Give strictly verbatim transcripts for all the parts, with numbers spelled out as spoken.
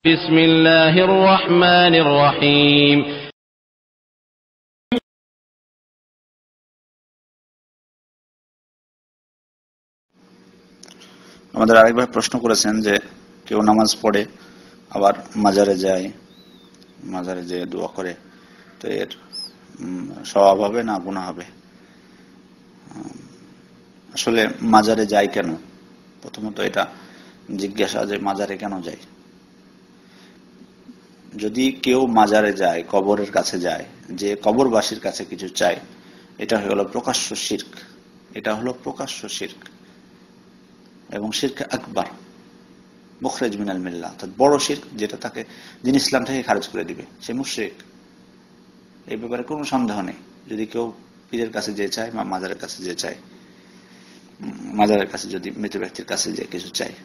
বিসমিল্লাহির রহমানির রহিম। আমাদের আরেক ভাই প্রশ্ন করেছেন যে কেউ নামাজ পড়ে আবার মাজারে যায়, মাজারে যে দোয়া করে, তো এর সওয়াব হবে না গুনাহ হবে? আসলে মাজারে যায় কেন, প্রথমত এটা জিজ্ঞাসা যে মাজারে কেন যায়। যদি কেউ মাজারে যায়, কবরের কাছে যায়, যে কবরবাসীর কাছে কিছু চায়, এটা হলো প্রকাশ্য শিরক। এটা হলো প্রকাশ্য শিরক এবং শিরক আকবার, মুখরিজ মিনাল মিল্লাহ, অর্থাৎ বড় শিরক, যেটা তাকে যিনি ইসলাম থেকে খারিজ করে দিবে, সে মুশরিক। এই ব্যাপারে কোনো সন্দেহ নেই। যদি কেউ পীরের কাছে যে চায় বা মাজারের কাছে যে চায়, মাজারের কাছে যদি মৃত ব্যক্তির কাছে যে কিছু চায়,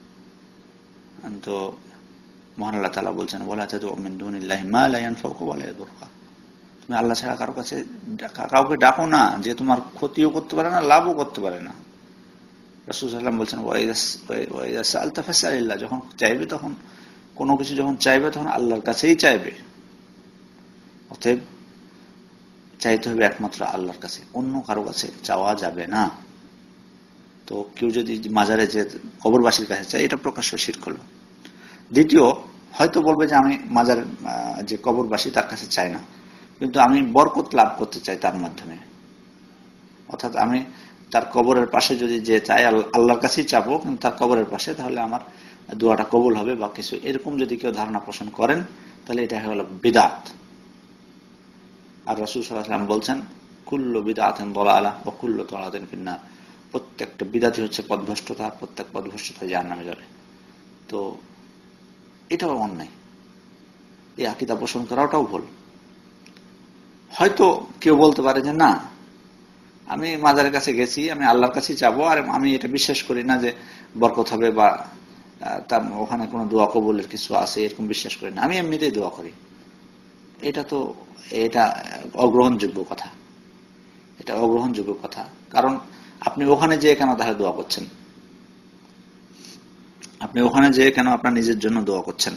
তো মহান আল্লাহ তাআলা বলছেন ওয়ালা তাদউ মিন দুনিল্লাহি মা লা ইয়ানফাউকা ওয়া লা ইয়াদুরকা। তুমি আল্লাহ ছাড়া কারো কাছে কাউকে ডাকো না যে তোমার ক্ষতিও করতে পারে না, লাভও করতে পারে না। রাসূল সাল্লাল্লাহু আলাইহি ওয়াসাল্লাম বলছেন ওয়া ইযা সাআলতা ফাসআলিল্লাহ, যখন চাইবে তখন কোনো কিছু যখন চাইবে তখন আল্লাহর কাছেই চাইবে। অতএব চাইতে হবে একমাত্র আল্লাহর কাছে, অন্য কারো কাছে চাওয়া যাবে না। তো কেউ যদি মাজারে যে কবরবাসীর কাছে চায়, এটা প্রকাশ্য শিরক হলো। দ্বিতীয়, হয়তো বলবে যে আমি মাজার যে কবরবাসী তার কাছে চাই না, কিন্তু আমি বরকত লাভ করতে চাই তার মাধ্যমে। অর্থাৎ আমি তার কবরের পাশে যদি যে চাই, আল্লাহর কাছেই চাবো কিন্তু তার কবরের পাশে, তাহলে আমার দোয়াটা কবুল হবে বা কিছু, এরকম যদি কেউ ধারণা পোষণ করেন, তাহলে এটা হলো বিদআত। আর রাসূল সাল্লাল্লাহু আলাইহি ওয়াসাল্লাম বলছেন কুল্লু বিদআতিন দালালাহ ওয়া কুল্লু দালালাতিন ফিন্নার। প্রত্যেকটা বিদআতই হচ্ছে পথভ্রষ্টতা, প্রত্যেক পথভ্রষ্টতা জাহান্নামে যাবে। তো এটাও অন্যায়, এই আকীদা পোষণ করাটাও ভুল। হয়তো কেউ বলতে পারে যে না, আমি মাজারের কাছে গেছি, আমি আল্লাহর কাছেই যাবো, আর আমি এটা বিশ্বাস করি না যে বরকত হবে বা তার ওখানে কোনো দোয়া কবুলের কিছু আছে, এরকম বিশ্বাস করি না, আমি এমনিতেই দোয়া করি। এটা তো এটা অগ্রহণযোগ্য কথা, এটা অগ্রহণযোগ্য কথা। কারণ আপনি ওখানে যেয়ে কেন তাহলে দোয়া করছেন? আপনি ওখানে যেয়ে কেন আপনার নিজের জন্য দোয়া করছেন?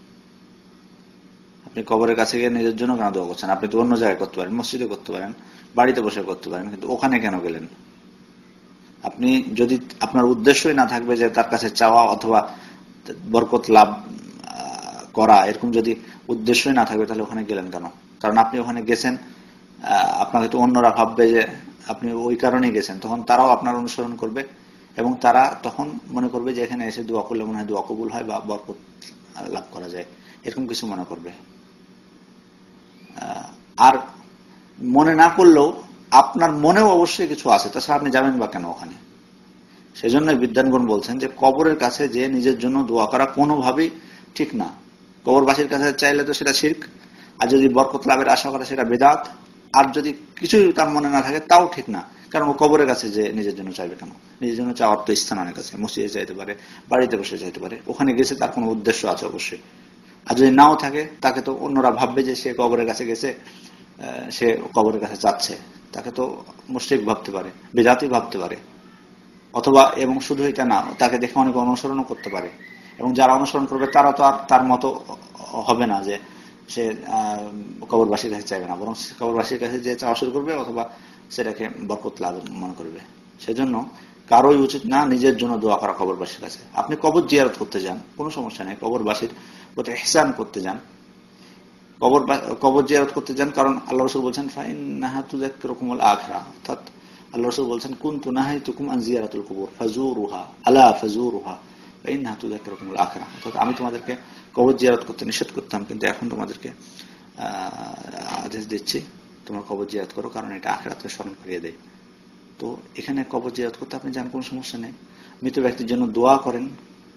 আপনি কবরের কাছে গিয়ে নিজের জন্য কেন দোয়া করছেন? আপনি তো অন্য জায়গায় করতে পারেন, মসজিদে করতে পারেন, বাড়িতে বসে করতে পারেন, কিন্তু ওখানে কেন গেলেন? আপনি যদি আপনার উদ্দেশ্যই না থাকবে যে তার কাছে চাওয়া অথবা বরকত লাভ করা, এরকম যদি উদ্দেশ্যই না থাকবে, তাহলে ওখানে গেলেন কেন? কারণ আপনি ওখানে গেছেন, আপনাকে তো অন্যরা ভাববে যে আপনি ওই কারণেই গেছেন, তখন তারাও আপনার অনুসরণ করবে এবং তারা তখন মনে করবে যে এখানে এসে দোয়া করলে মনে হয় দোয়া কবুল হয় বা বরকত লাভ করা যায়, এরকম কিছু মনে করবে। আর মনে না করলেও আপনার মনেও অবশ্যই কিছু আছে, তাছাড়া আপনি যাবেন বা কেন ওখানে? সেজন্য বিদ্বানগণ বলছেন যে কবরের কাছে যে নিজের জন্য দোয়া করা কোনোভাবেই ঠিক না। কবরবাসীর কাছে চাইলে তো সেটা শিরক, আর যদি বরকত লাভের আশা করে সেটা বিদআত, আর যদি কিছুই তার মনে না থাকে তাও ঠিক না। কারণ ও কবরের কাছে যে নিজের জন্য চাইবে কেন? নিজের জন্য চাওয়ার তো স্থান অনেক আছে, মসজিদে চাইতে পারে, বাড়িতে বসে চাইতে পারে, ওখানে গেছে তার কোনো উদ্দেশ্য আছে অবশ্যই। আর যদি নাও থাকে, তাকে তো অন্যরা ভাববে যে সে কবরের কাছে গেছে, সে কবরের কাছে যাচ্ছে, তাকে তো মুশরিক ভাবতে পারে, বিদআতি ভাবতে পারে, অথবা এবং শুধু এটা না, তাকে দেখে অনেকে অনুসরণও করতে পারে, এবং যারা অনুসরণ করবে তারা তো আর তার মতো হবে না যে সে কবরবাসীর কাছে চাইবে না, বরং কবরবাসীর কাছে যে চাওয়া শুরু করবে অথবা সেটাকে বরকত লাভ মনে করবে। সেজন্য কারোই উচিত না নিজের জন্য দোয়া করা কবরবাসীর কাছে। আপনি কবর জিয়ারত করতে যান, কোনো সমস্যা নেই, কবরবাসীর প্রতি ইহসান করতে যান, কবর কবর জিয়ারত করতে যান, কারণ আল্লাহ রাসূল বলছেন ফাইন্নাহা তুযাক্কিরুকুমুল আখিরাহ, অর্থাৎ আল্লাহ রাসূল বলছেন কুনতু নাহাইতুকুম আন জিয়ারাতুল কুবুর ফাজুরুহা আলা ফাজুরুহা ফাইন্নাহা তুযাক্কিরুকুমুল আখিরাহ। অর্থাৎ আমি তোমাদেরকে কবর জিয়ারত করতে নিষেধ করতাম, কিন্তু এখন তোমাদেরকে আদেশ দিচ্ছি তোমরা কবর জিয়ারত করো, কারণ এটা আখিরাতকে স্মরণ করিয়ে দেয়। তো এখানে কবর জিয়ারত করতে আপনি যান, কোনো সমস্যা নেই। মৃত ব্যক্তির জন্য দোয়া করেন,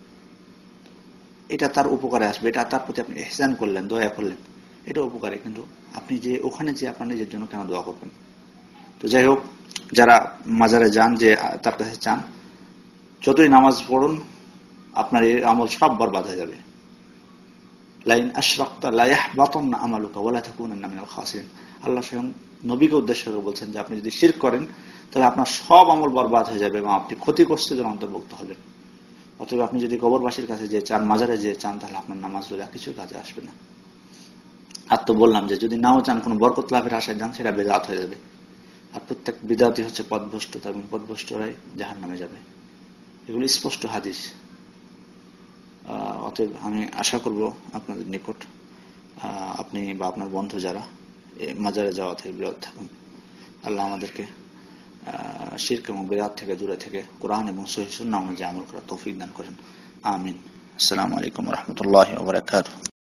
এটা তার উপকারে আসবে, এটা তার প্রতি আপনি ইহসান করলেন, দয়া করলেন, এটা উপকারে। কিন্তু আপনি যে ওখানে যে আপনার নিজের জন্য কেন দোয়া করবেন? তো যাই হোক, যারা মাজারে যান, যে তার কাছে চান, যতই নামাজ পড়ুন আপনার এই আমল সব বরবাদ হয়ে যাবে। লাইন আশরাকতা লা ইয়াহবাতান্না আমালুকা ওয়া লা তাকুনান্না মিনাল খাসিরিন। আল্লাহ স্বয়ং নবীকে উদ্দেশ্য করে বলছেন যে আপনি যদি শিরক করেন তাহলে আপনার সব আমল বরবাদ হয়ে যাবে এবং আপনি ক্ষতিগ্রস্তদের অন্তর্ভুক্ত হবেন। অতএব আপনি যদি কবরবাসীর কাছে যে চান, মাজারে যে চান, তাহলে আপনার নামাজ গুলো কিছু কাজে আসবে না। আর তো বললাম যে যদি নাও চান, কোনো বরকত লাভের আশায় যান, সেটা বেদাত হয়ে যাবে। আর প্রত্যেক বিদাতই হচ্ছে পথভ্রষ্টতা, এবং পথভ্রষ্টরাই জাহান্নামে যাবে। এগুলো স্পষ্ট হাদিস। অতএব আমি আশা করব আপনাদের নিকট আপনি বা আপনার বন্ধু যারা মাজারে যাওয়া থেকে বিরত থাকুন। আল্লাহ আমাদেরকে শিরক এবং বিদআত থেকে দূরে থেকে কোরআন এবং সহিহ সুন্নাহ অনুযায়ী আমল করার তৌফিক দান করেন। আমিন। আসসালামু আলাইকুম ওয়া রাহমাতুল্লাহি ওয়া বারাকাতুহু।